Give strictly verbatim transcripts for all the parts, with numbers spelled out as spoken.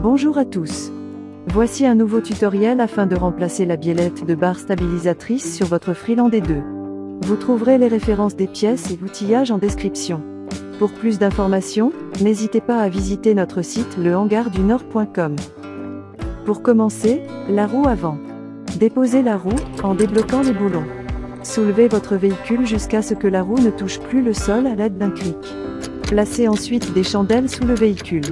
Bonjour à tous. Voici un nouveau tutoriel afin de remplacer la biellette de barre stabilisatrice sur votre Freeland deux. Vous trouverez les références des pièces et l'outillage en description. Pour plus d'informations, n'hésitez pas à visiter notre site le hangar du nord point com. Pour commencer, la roue avant. Déposez la roue en débloquant les boulons. Soulevez votre véhicule jusqu'à ce que la roue ne touche plus le sol à l'aide d'un cric. Placez ensuite des chandelles sous le véhicule.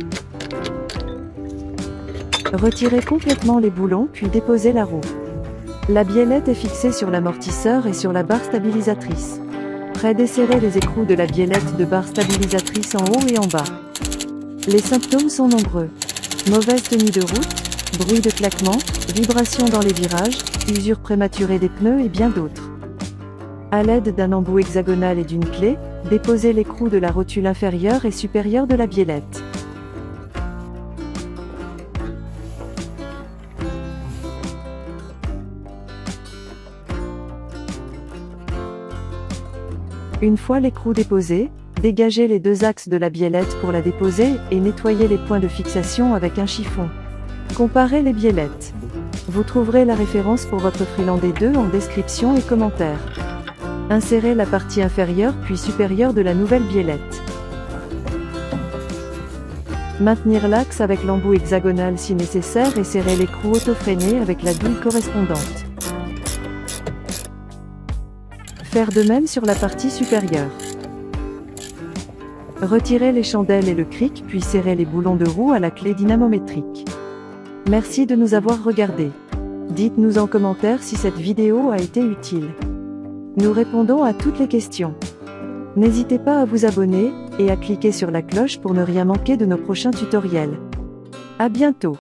Retirez complètement les boulons puis déposez la roue. La biellette est fixée sur l'amortisseur et sur la barre stabilisatrice. Prédesserrez les écrous de la biellette de barre stabilisatrice en haut et en bas. Les symptômes sont nombreux. Mauvaise tenue de route, bruit de claquement, vibrations dans les virages, usure prématurée des pneus et bien d'autres. À l'aide d'un embout hexagonal et d'une clé, déposez l'écrou de la rotule inférieure et supérieure de la biellette. Une fois l'écrou déposé, dégagez les deux axes de la biellette pour la déposer et nettoyez les points de fixation avec un chiffon. Comparez les biellettes. Vous trouverez la référence pour votre Freeland deux en description et commentaires. Insérez la partie inférieure puis supérieure de la nouvelle biellette. Maintenir l'axe avec l'embout hexagonal si nécessaire et serrer l'écrou auto-freiné avec la douille correspondante. Faire de même sur la partie supérieure. Retirez les chandelles et le cric puis serrez les boulons de roue à la clé dynamométrique. Merci de nous avoir regardés. Dites-nous en commentaire si cette vidéo a été utile. Nous répondons à toutes les questions. N'hésitez pas à vous abonner et à cliquer sur la cloche pour ne rien manquer de nos prochains tutoriels. À bientôt.